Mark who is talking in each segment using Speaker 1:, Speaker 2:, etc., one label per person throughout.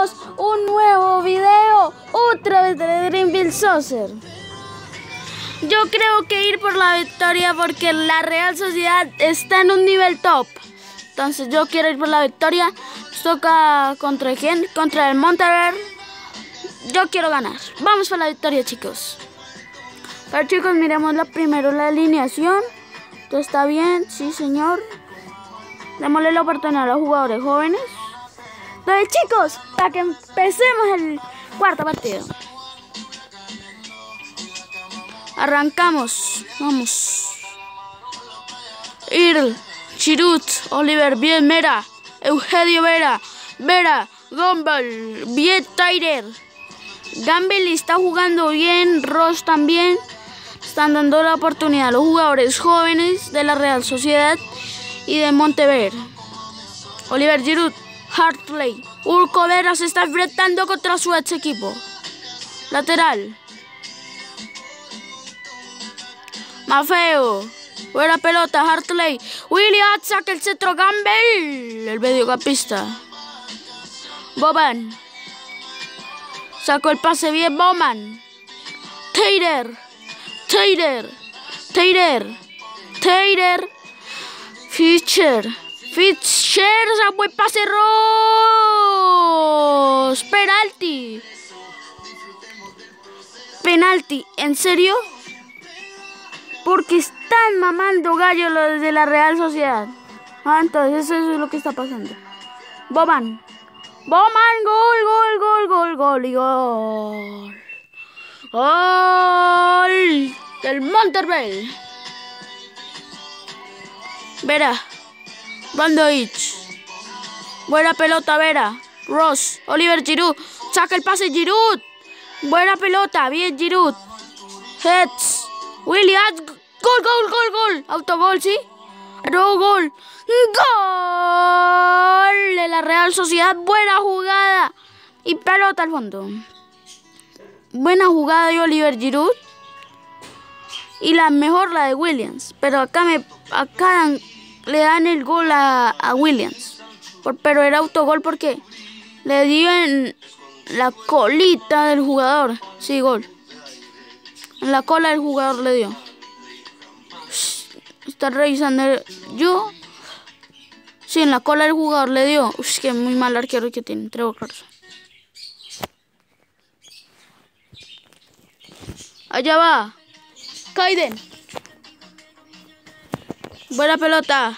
Speaker 1: chicos, un nuevo video otra vez de Dreamville Soccer. Yo creo que ir por la victoria porque la Real Sociedad está en un nivel top. Entonces yo quiero ir por la victoria. Nos toca ¿contra quién? Contra el Monteverde. Yo quiero ganar. Vamos por la victoria, chicos. Pero chicos, miremos primero la alineación. ¿Todo está bien? Sí, señor. Démosle la oportunidad a los jugadores jóvenes. Entonces, chicos, para que empecemos el cuarto partido. Arrancamos. Vamos. Irl, Giroud, Oliver, bien, Mera, Eugenio Vera, Gumbel, bien, Tyler. Gamble está jugando bien, Ross también. Están dando la oportunidad a los jugadores jóvenes de la Real Sociedad y de Monteverde. Oliver Giroud, Hartley, Urco Vera se está enfrentando contra su ex equipo. Lateral. Mafeo. Buena pelota, Hartley. William saca el centro, Gamble, el mediocampista. Boban. Sacó el pase bien, Bowman. Taylor. Fischer, sacó el pase, Ross. Penalti, ¿en serio? Porque están mamando gallo los de la Real Sociedad. Entonces eso es lo que está pasando. Bowman, gol. Gol del Monteverde. Vera, Bandovic. Buena pelota, Vera. Ross, Oliver Giroud. Saca el pase, Giroud. Buena pelota, bien Giroud. Heads. Williams. Gol. Autogol, ¿sí? No, gol. Gol de la Real Sociedad. Buena jugada. Y pelota al fondo. Buena jugada de Oliver Giroud. Y la mejor la de Williams. Pero acá le dan el gol a Williams. Pero era autogol porque le dio en la colita del jugador. Sí, gol. En la cola del jugador le dio. Está revisando yo. Sí, en la cola del jugador le dio. Uy, que muy mal arquero que tiene. Trevor Carson. Allá va. Kaiden. Buena pelota.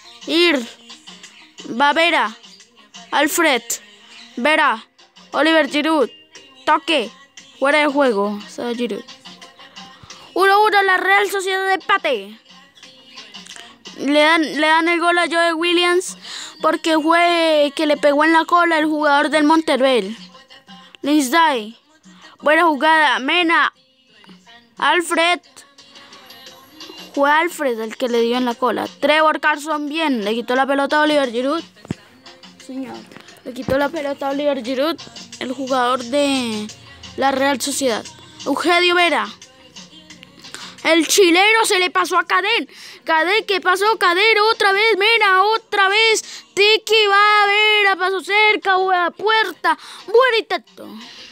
Speaker 1: Vera. Alfred. Vera. Oliver Giroud. Toque. Fuera de juego. Giroud. 1-1 la Real Sociedad de empate. Le dan el gol a Joe Williams porque fue que le pegó en la cola el jugador del Monteverde. Lindsay. Buena jugada. Mena. Alfred. Fue Alfred el que le dio en la cola. Trevor Carson bien. Le quitó la pelota a Oliver Giroud. Señor. Le quitó la pelota a Oliver Giroud, el jugador de la Real Sociedad. Eugenio Vera. El chileno se le pasó a Caden. ¿Qué pasó? Caden otra vez. Mena otra vez. Tiki va a Vera. Pasó cerca. Buena puerta. Buen intento.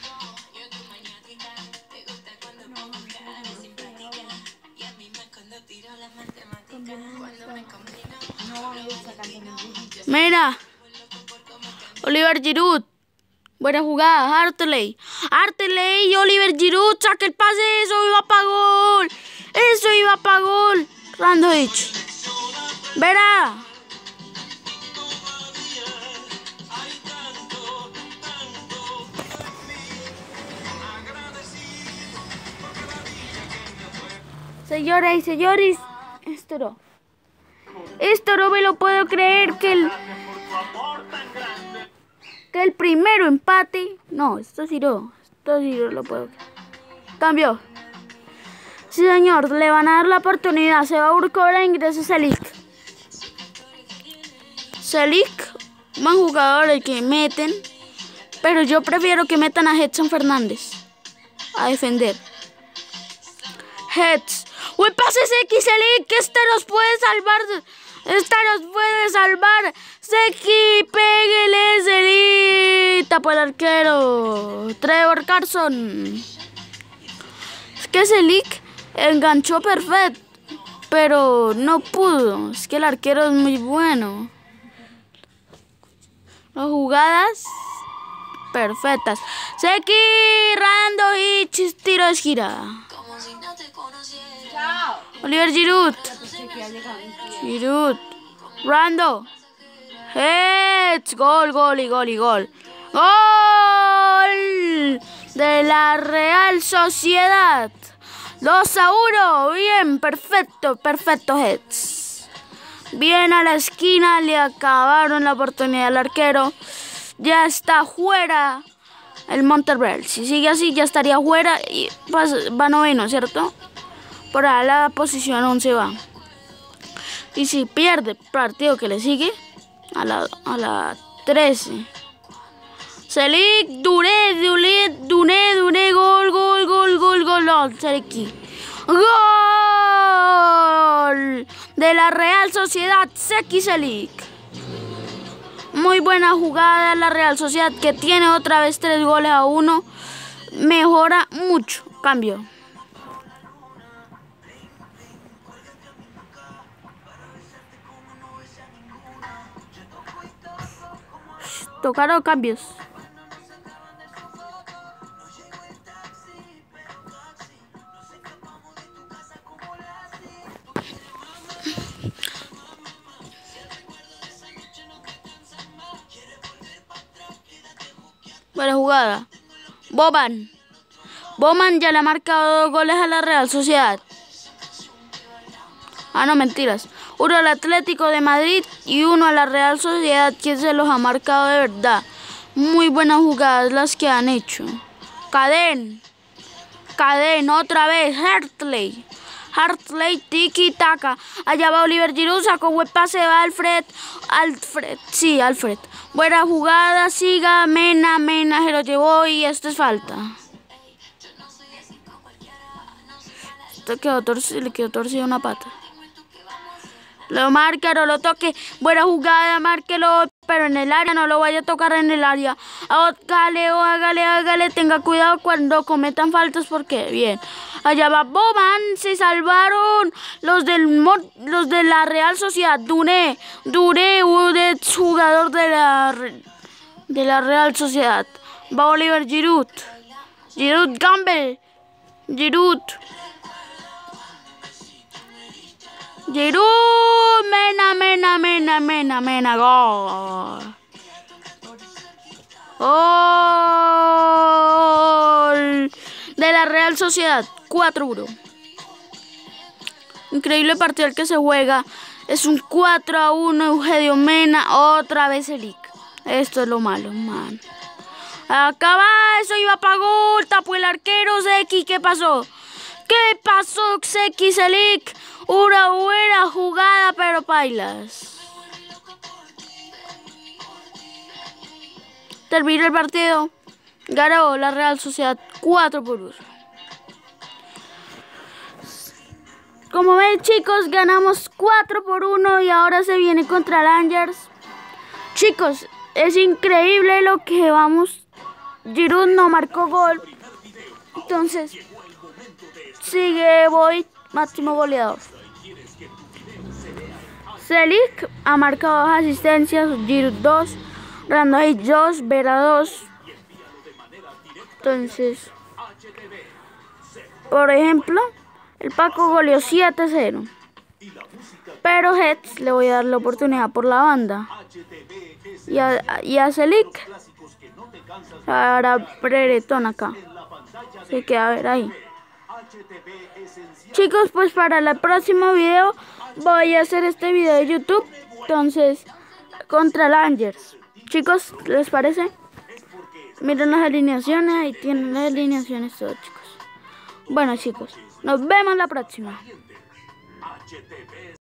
Speaker 1: Mira, Oliver Giroud. Buena jugada, Hartley y Oliver Giroud. Saca el pase, eso iba para gol. Randovic. Vera. Señoras y señores, esto no me lo puedo creer que el primero empate. No, esto sí no lo puedo creer. Cambio. Sí, señor, le van a dar la oportunidad. Se va Urco Vera, ingresa Selic, buen jugador el que meten. Pero yo prefiero que metan a Edson Fernández a defender. Heads. ¡Uy, pases X, Selic! Que este nos puede salvar ¡Esta nos puede salvar! ¡Seki! ¡Pégale, Selic! Tapó el arquero. Trevor Carson. Es que Selic enganchó perfecto, pero no pudo. Es que el arquero es muy bueno. Las jugadas perfectas. Seki, Rando y tiro de gira. Oliver Giroud. Giroud. Rando. Heads. Gol, gol y gol y gol. Gol de la Real Sociedad. 2-1. Bien, perfecto, perfecto Heads. Bien a la esquina, le acabaron la oportunidad al arquero. Ya está fuera el Monterrey. Si sigue así, ya estaría fuera y va noveno, ¿cierto? Por ahí la posición 11 va. Y si pierde el partido que le sigue, a la 13. Selic, Duré, gol, gol, gol, gol, gol, Selic. ¡Gol! De la Real Sociedad, Seki Selic. Muy buena jugada la Real Sociedad, que tiene otra vez 3-1. Mejora mucho. Cambio. Tocaron cambios. Buena jugada. Boban ya le ha marcado 2 goles a la Real Sociedad. Ah, no, mentiras. Uno al Atlético de Madrid y uno a la Real Sociedad, que se los ha marcado de verdad. Muy buenas jugadas las que han hecho. Caden, otra vez. Hartley, tiki taka. Allá va Oliver Giroud, sacó buen pase, va Alfred. Buena jugada, siga, Mena se lo llevó y esto es falta. Esto le quedó torcido una pata. Lo marca, no lo toque. Buena jugada, márquelo, pero en el área, no lo vaya a tocar en el área. Hágale. Tenga cuidado cuando cometan faltas porque, bien. Allá va Boban, se salvaron los de la Real Sociedad. Duré, jugador de la Real Sociedad. Va Oliver Giroud. Gamble. Giroud, Mena, gol. Gol de la Real Sociedad, 4-1. Increíble partido el que se juega. Es un 4-1, Eugenio Mena, otra vez Selic. Esto es lo malo, man. Acaba, eso iba para gol, tapó el arquero, Seki, ¿qué pasó? Seki Selic? Una buena jugada, pero pailas. Terminó el partido. Ganó la Real Sociedad 4-1. Como ven, chicos, ganamos 4-1 y ahora se viene contra Rangers. Chicos, es increíble lo que vamos. Giroud no marcó gol. Entonces, sigue Boyd, máximo goleador. Selic ha marcado 2 asistencias, Giroud 2, Rando 2, Vera 2. Entonces, por ejemplo, el Paco goleó 7-0. Pero Heads le voy a dar la oportunidad por la banda. Y a Selic hará Brereton acá. Se queda a ver ahí. Chicos, pues para el próximo video voy a hacer este video de YouTube. Entonces, contra Rangers. Chicos, ¿les parece? Miren las alineaciones, ahí tienen las alineaciones todos, chicos. Bueno, chicos, nos vemos la próxima.